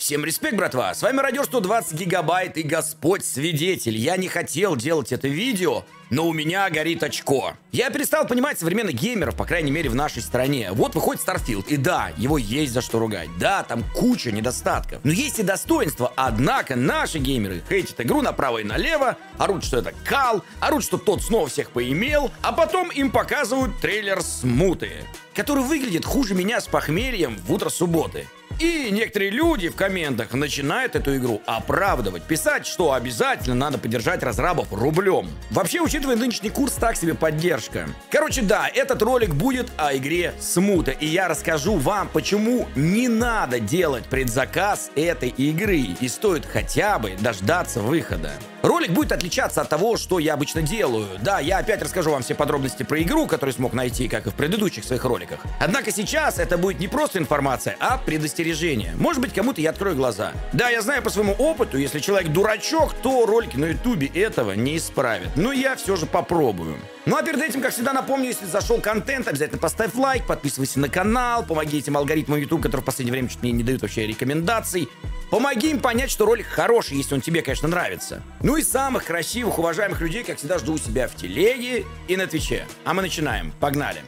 Всем респект, братва! С вами Радио 120 гигабайт и Господь свидетель. Я не хотел делать это видео, но у меня горит очко. Я перестал понимать современных геймеров, по крайней мере в нашей стране. Вот выходит Starfield, и да, его есть за что ругать. Да, там куча недостатков. Но есть и достоинства, однако наши геймеры хейтят игру направо и налево, орут, что это кал, орут, что тот снова всех поимел, а потом им показывают трейлер Смуты, который выглядит хуже меня с похмельем в утро субботы. И некоторые люди в комментах начинают эту игру оправдывать, писать, что обязательно надо поддержать разрабов рублем. Вообще, учитывая нынешний курс, так себе поддержка. Короче, да, этот ролик будет о игре Смута, и я расскажу вам, почему не надо делать предзаказ этой игры, и стоит хотя бы дождаться выхода. Ролик будет отличаться от того, что я обычно делаю. Да, я опять расскажу вам все подробности про игру, которую смог найти, как и в предыдущих своих роликах. Однако сейчас это будет не просто информация, а предостережение. Может быть, кому-то я открою глаза. Да, я знаю по своему опыту, если человек дурачок, то ролики на ютубе этого не исправят. Но я все же попробую. Ну а перед этим, как всегда, напомню, если зашел контент, обязательно поставь лайк, подписывайся на канал, помоги этим алгоритмам YouTube, которые в последнее время чуть мне не дают вообще рекомендаций. Помоги им понять, что ролик хороший, если он тебе, конечно, нравится. Ну и самых красивых, уважаемых людей, как всегда, жду у себя в телеге и на Твиче. А мы начинаем. Погнали.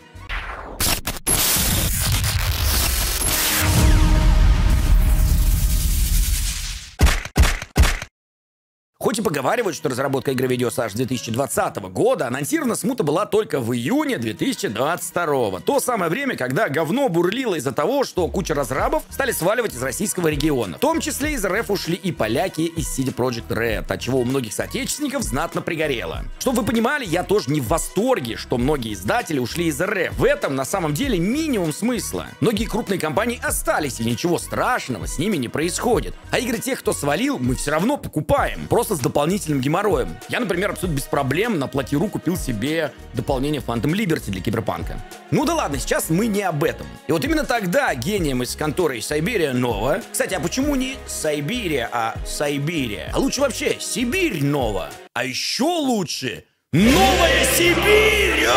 Хоть и поговаривают, что разработка игры ведется аж с 2020 года, анонсирована Смута была только в июне 2022. То самое время, когда говно бурлило из-за того, что куча разрабов стали сваливать из российского региона. В том числе из РФ ушли и поляки из CD Projekt Red, от чего у многих соотечественников знатно пригорело. Чтобы вы понимали, я тоже не в восторге, что многие издатели ушли из РФ. В этом на самом деле минимум смысла. Многие крупные компании остались, и ничего страшного с ними не происходит. А игры тех, кто свалил, мы все равно покупаем. Просто с дополнительным геморроем. Я, например, абсолютно без проблем на платиру купил себе дополнение Phantom Liberty для Киберпанка. Ну да ладно, сейчас мы не об этом. И вот именно тогда гением из конторы Сайберия Нова... Кстати, а почему не Сайбирия, а Сайбирия? А лучше вообще Сибирь Нова. А еще лучше Новая Сибирь!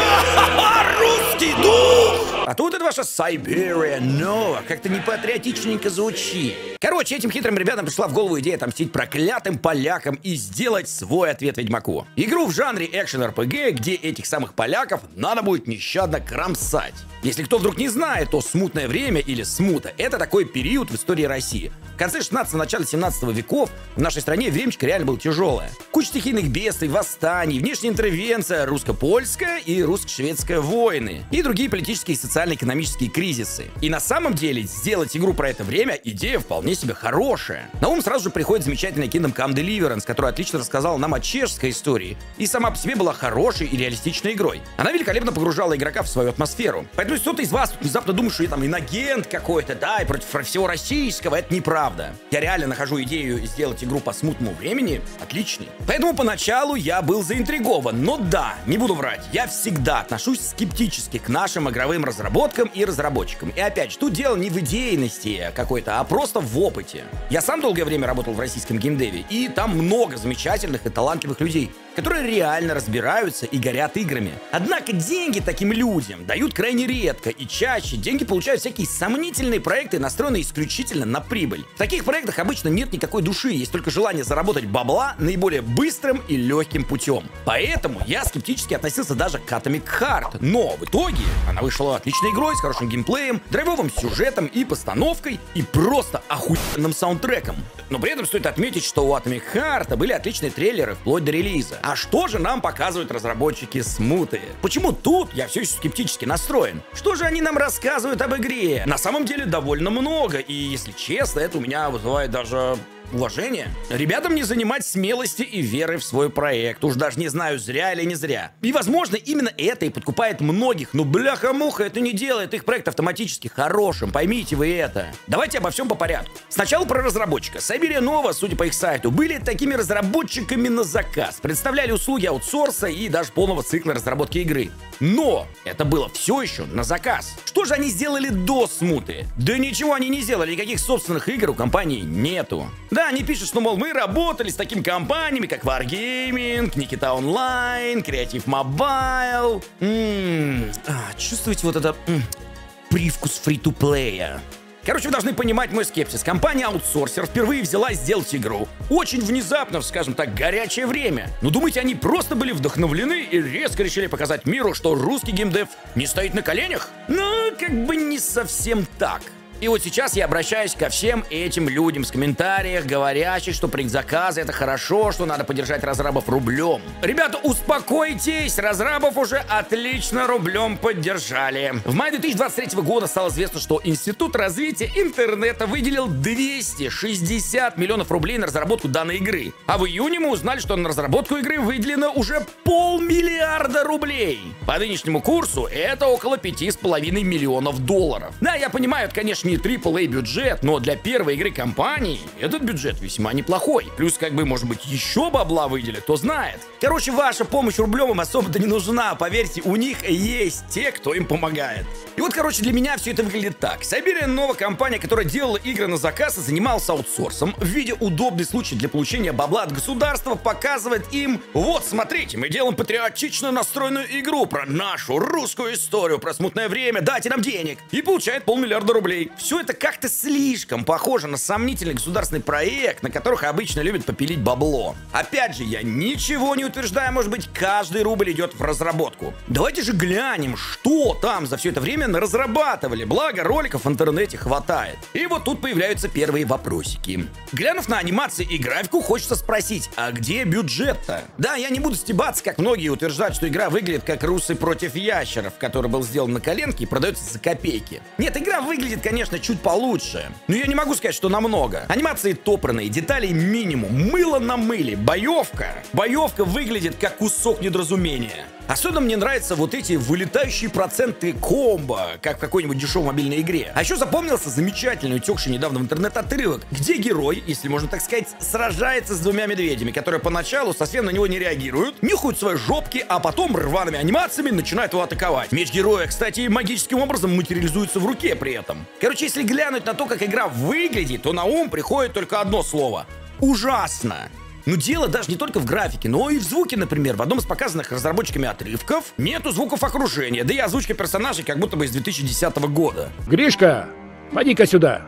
Русский дух! А тут это ваша Сайберия Нова. Как-то непатриотичненько звучит. Короче, этим хитрым ребятам пришла в голову идея отомстить проклятым полякам и сделать свой ответ Ведьмаку. Игру в жанре экшен-РПГ, где этих самых поляков надо будет нещадно кромсать. Если кто вдруг не знает, то смутное время или смута — это такой период в истории России. В конце 16-го, начале 17 веков в нашей стране времечко реально было тяжелое. Куча стихийных бедствий, восстаний, внешняя интервенция, русско-польская и русско-шведская войны и другие политические и социально-экономические кризисы. И на самом деле сделать игру про это время — идея вполне себе хорошая. На ум сразу же приходит замечательная Kingdom Come Deliverance, которая отлично рассказала нам о чешской истории и сама по себе была хорошей и реалистичной игрой. Она великолепно погружала игрока в свою атмосферу. Поэтому если кто-то из вас внезапно думает, что я там инагент какой-то, да, и против всего российского, это неправда. Я реально нахожу идею сделать игру по смутному времени отличной. Поэтому поначалу я был заинтригован. Но да, не буду врать, я всегда отношусь скептически к нашим игровым разработкам и разработчикам. И опять же, тут дело не в идейности какой-то, а просто в опыте. Я сам долгое время работал в российском геймдеве, и там много замечательных и талантливых людей, которые реально разбираются и горят играми. Однако деньги таким людям дают крайне редко, и чаще деньги получают всякие сомнительные проекты, настроенные исключительно на прибыль. В таких проектах обычно нет никакой души, есть только желание заработать бабла наиболее быстрым и легким путем. Поэтому я скептически относился даже к Atomic Heart, но в итоге она вышла отличной игрой, с хорошим геймплеем, драйвовым сюжетом и постановкой, и просто охуенным саундтреком. Но при этом стоит отметить, что у Atomic Heart были отличные трейлеры вплоть до релиза. А что же нам показывают разработчики Смуты? Почему тут я все еще скептически настроен? Что же они нам рассказывают об игре? На самом деле довольно много, и если честно, это у меня вызывает даже уважение. Ребятам не занимать смелости и веры в свой проект. Уж даже не знаю, зря или не зря. И, возможно, именно это и подкупает многих. Но бляха-муха, это не делает их проект автоматически хорошим. Поймите вы это. Давайте обо всем по порядку. Сначала про разработчика. Сайберия Нова, судя по их сайту, были такими разработчиками на заказ. Представляли услуги аутсорса и даже полного цикла разработки игры. Но это было все еще на заказ. Что же они сделали до Смуты? Да ничего они не сделали. Никаких собственных игр у компании нету. Да, они пишут, что, мол, мы работали с такими компаниями, как Wargaming, Nikita Online, Creative Mobile. Чувствуете вот это привкус фри-то-плея? Короче, вы должны понимать мой скепсис. Компания-аутсорсер впервые взялась сделать игру. Очень внезапно, скажем так, горячее время. Но думаете, они просто были вдохновлены и резко решили показать миру, что русский геймдев не стоит на коленях? Ну, как бы не совсем так. И вот сейчас я обращаюсь ко всем этим людям с комментариях, говорящих, что предзаказы это хорошо, что надо поддержать разрабов рублем. Ребята, успокойтесь, разрабов уже отлично рублем поддержали. В мае 2023 года стало известно, что Институт развития интернета выделил 260 миллионов рублей на разработку данной игры. А в июне мы узнали, что на разработку игры выделено уже 500 миллиарда рублей. По нынешнему курсу это около 5,5 миллионов долларов. Да, я понимаю, это, конечно, не AAA бюджет, но для первой игры компании этот бюджет весьма неплохой. Плюс, как бы, может быть, еще бабла выделят, кто знает. Короче, ваша помощь рублем им особо-то не нужна, поверьте, у них есть те, кто им помогает. И вот, короче, для меня все это выглядит так. Siberian Nova, компания, которая делала игры на заказ и занималась аутсорсом, в виде удобный случай для получения бабла от государства, показывает им: вот, смотрите, мы делаем патриотично настроенную игру про нашу русскую историю, про смутное время, дайте нам денег. И получает 500 миллиарда рублей. Все это как-то слишком похоже на сомнительный государственный проект, на которых обычно любят попилить бабло. Опять же, я ничего не утверждаю, может быть, каждый рубль идет в разработку. Давайте же глянем, что там за все это время наразрабатывали, благо роликов в интернете хватает. И вот тут появляются первые вопросики. Глянув на анимации и графику, хочется спросить, а где бюджет-то? Да, я не буду стебаться, как многие утверждают, что игра выглядит как «Русы против ящеров», который был сделан на коленке и продается за копейки. Нет, игра выглядит, конечно, чуть получше, но я не могу сказать, что намного. Анимации топорные, деталей минимум, мыло на мыле, боевка выглядит как кусок недоразумения. Особенно мне нравятся вот эти вылетающие проценты комбо, как в какой-нибудь дешевой мобильной игре. А еще запомнился замечательный, утекший недавно в интернет отрывок, где герой, если можно так сказать, сражается с двумя медведями, которые поначалу совсем на него не реагируют, нюхают свои жопки, а потом рваными анимациями начинают его атаковать. Меч героя, кстати, магическим образом материализуется в руке при этом. Короче, если глянуть на то, как игра выглядит, то на ум приходит только одно слово: ужасно. Но дело даже не только в графике, но и в звуке, например. В одном из показанных разработчиками отрывков нету звуков окружения, да и озвучка персонажей как будто бы из 2010 года. Гришка, поди-ка сюда.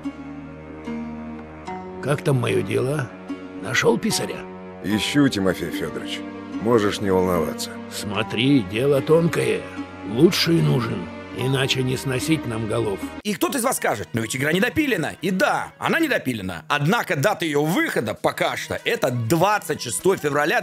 Как там мое дело? Нашел писаря? Ищу, Тимофей Федорович. Можешь не волноваться. Смотри, дело тонкое. Лучший нужен. Иначе не сносить нам голов. И кто-то из вас скажет: но ведь игра не допилена. И да, она не допилена. Однако дата ее выхода пока что это 26 февраля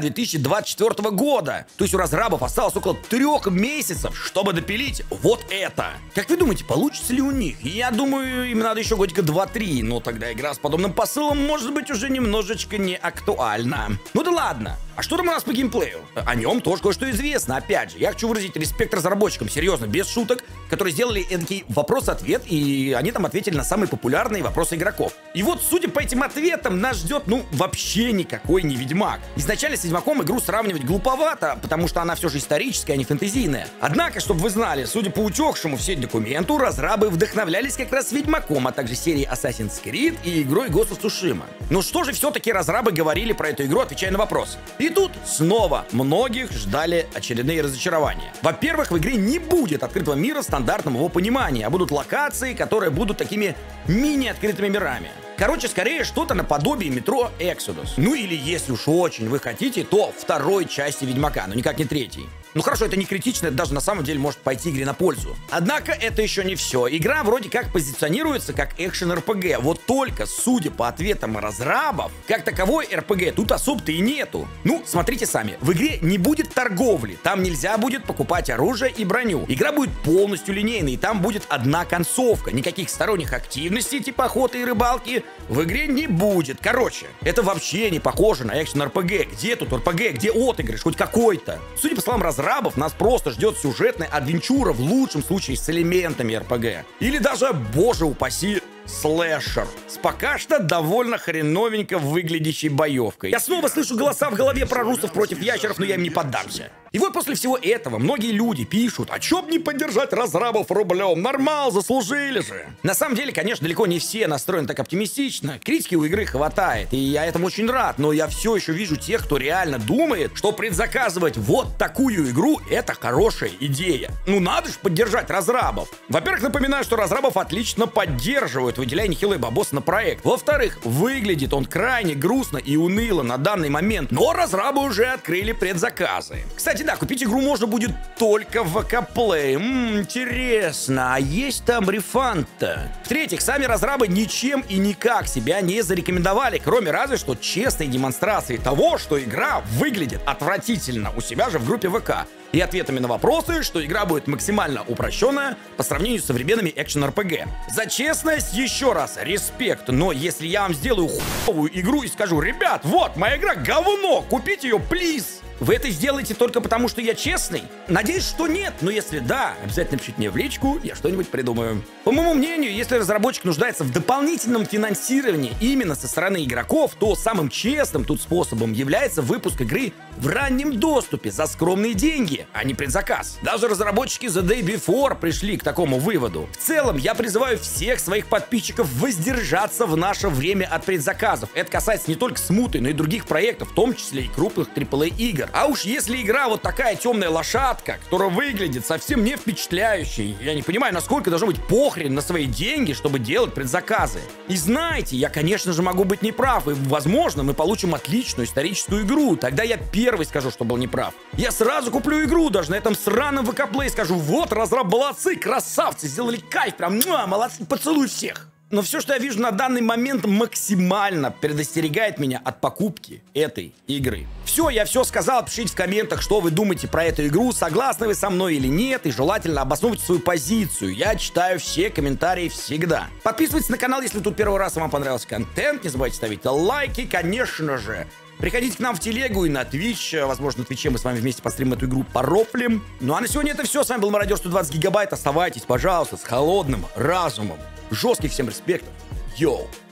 2024 года. То есть у разрабов осталось около 3 месяцев, чтобы допилить вот это. Как вы думаете, получится ли у них? Я думаю, им надо еще годика 2-3. Но тогда игра с подобным посылом может быть уже немножечко не актуальна. Ну да ладно. А что там у нас по геймплею? О нем тоже кое-что известно. Опять же, я хочу выразить респект разработчикам, серьезно, без шуток, которые сделали эдакий вопрос-ответ, и они там ответили на самые популярные вопросы игроков. И вот, судя по этим ответам, нас ждет, ну, вообще никакой не Ведьмак. Изначально с Ведьмаком игру сравнивать глуповато, потому что она все же историческая, а не фэнтезийная. Однако, чтобы вы знали, судя по утекшему в сеть документу, разрабы вдохновлялись как раз Ведьмаком, а также серией Assassin's Creed и игрой Ghost of Tsushima. Ну что же все-таки разрабы говорили про эту игру, отвечая на вопрос? И тут снова многих ждали очередные разочарования. Во-первых, в игре не будет открытого мира в стандартном его понимании, а будут локации, которые будут такими мини-открытыми мирами. Короче, скорее что-то наподобие метро Exodus. Ну или, если уж очень вы хотите, то второй части Ведьмака, но никак не третьей. Ну хорошо, это не критично, это даже на самом деле может пойти игре на пользу. Однако это еще не все. Игра вроде как позиционируется как экшен-РПГ. Вот только, судя по ответам разрабов, как таковой РПГ тут особо-то и нету. Ну, смотрите сами, в игре не будет торговли, там нельзя будет покупать оружие и броню. Игра будет полностью линейной, и там будет одна концовка. Никаких сторонних активностей типа охоты и рыбалки в игре не будет. Короче, это вообще не похоже на экшен-РПГ. Где тут РПГ, где отыгрыш, хоть какой-то? Судя по словам разрабов, нас просто ждет сюжетная адвенчура, в лучшем случае с элементами РПГ. Или даже, боже упаси, слэшер с пока что довольно хреновенько выглядящей боевкой. Я снова слышу голоса в голове про русов против ящеров, но я им не поддамся. И вот после всего этого многие люди пишут: а чё б не поддержать разрабов рублем? Нормал, заслужили же. На самом деле, конечно, далеко не все настроены так оптимистично. Критики у игры хватает, и я этому очень рад, но я все еще вижу тех, кто реально думает, что предзаказывать вот такую игру — это хорошая идея. Ну надо же поддержать разрабов. Во-первых, напоминаю, что разрабов отлично поддерживают выделяя нехилые бабосы на проект. Во-вторых, выглядит он крайне грустно и уныло на данный момент, но разрабы уже открыли предзаказы. Кстати, да, купить игру можно будет только в ВК Play. Интересно, а есть там рефанд-то? В-третьих, сами разрабы ничем и никак себя не зарекомендовали, кроме разве что честной демонстрации того, что игра выглядит отвратительно у себя же в группе ВК. И ответами на вопросы, что игра будет максимально упрощенная по сравнению с современными экшен-РПГ. За честность еще раз респект, но если я вам сделаю хуевую игру и скажу: ребят, вот, моя игра говно, купите ее, плиз, вы это сделаете только потому, что я честный? Надеюсь, что нет, но если да, обязательно пишите мне в личку, я что-нибудь придумаю. По моему мнению, если разработчик нуждается в дополнительном финансировании именно со стороны игроков, то самым честным тут способом является выпуск игры в раннем доступе за скромные деньги, а не предзаказ. Даже разработчики The Day Before пришли к такому выводу. В целом, я призываю всех своих подписчиков воздержаться в наше время от предзаказов. Это касается не только Смуты, но и других проектов, в том числе и крупных AAA игр. А уж если игра вот такая темная лошадка, которая выглядит совсем не впечатляющей, я не понимаю, насколько должно быть похрен на свои деньги, чтобы делать предзаказы. И знаете, я, конечно же, могу быть неправ, и, возможно, мы получим отличную историческую игру. Тогда я первый скажу, что был неправ. Я сразу куплю игру, даже на этом сраном ВК Play, скажу: вот, разраб, молодцы, красавцы, сделали кайф, прям, молодцы, поцелуй всех. Но все, что я вижу на данный момент, максимально предостерегает меня от покупки этой игры. Все, я все сказал. Пишите в комментах, что вы думаете про эту игру, согласны вы со мной или нет, и желательно обосновывайте свою позицию. Я читаю все комментарии всегда. Подписывайтесь на канал, если тут первый раз и вам понравился контент. Не забывайте ставить лайки, конечно же. Приходите к нам в телегу и на Twitch. Возможно, на Твиче мы с вами вместе постримим эту игру порофлим. Ну а на сегодня это все. С вами был Мародер 120 гигабайт. Оставайтесь, пожалуйста, с холодным разумом. Жестких всем респектов. Йоу.